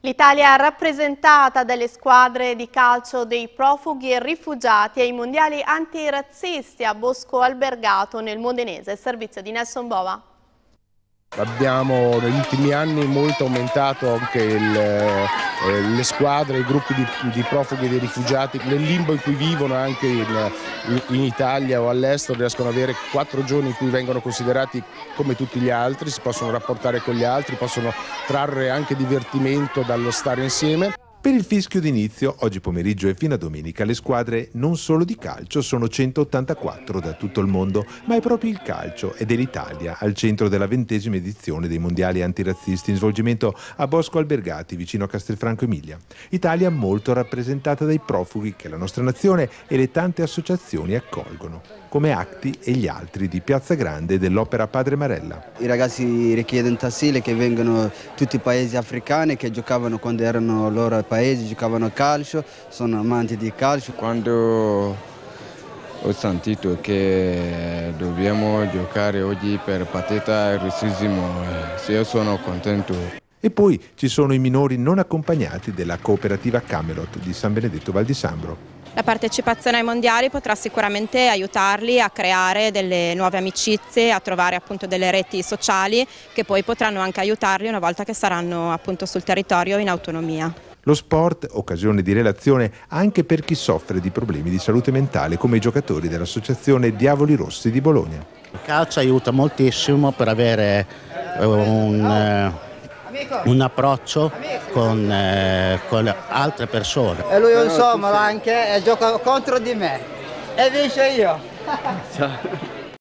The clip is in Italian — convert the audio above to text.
L'Italia è rappresentata dalle squadre di calcio dei profughi e rifugiati ai mondiali antirazzisti a Bosco Albergato nel Modenese. Servizio di Nelson Bova. Abbiamo negli ultimi anni molto aumentato anche le squadre, i gruppi di profughi e di rifugiati nel limbo in cui vivono anche in Italia o all'estero. Riescono ad avere 4 giorni in cui vengono considerati come tutti gli altri, si possono rapportare con gli altri, possono trarre anche divertimento dallo stare insieme. Per il fischio d'inizio, oggi pomeriggio e fino a domenica, le squadre non solo di calcio sono 184 da tutto il mondo, ma è proprio il calcio ed è l'Italia al centro della 20ª edizione dei mondiali antirazzisti in svolgimento a Bosco Albergati, vicino a Castelfranco Emilia. Italia molto rappresentata dai profughi che la nostra nazione e le tante associazioni accolgono, come Acti e gli altri di Piazza Grande dell'Opera Padre Marella. I ragazzi richiedenti asilo che vengono tutti i paesi africani che giocavano quando erano loro paesi, giocavano a calcio, sono amanti di calcio. Quando ho sentito che dobbiamo giocare oggi per partita il razzismo, io sono contento. E poi ci sono i minori non accompagnati della cooperativa Camelot di San Benedetto Val di Sambro. La partecipazione ai mondiali potrà sicuramente aiutarli a creare delle nuove amicizie, a trovare appunto delle reti sociali che poi potranno anche aiutarli una volta che saranno appunto sul territorio in autonomia. Lo sport, occasione di relazione anche per chi soffre di problemi di salute mentale, come i giocatori dell'associazione Diavoli Rossi di Bologna. Il calcio aiuta moltissimo per avere un approccio con altre persone. E lui insomma anche gioca contro di me e vince io. Ciao.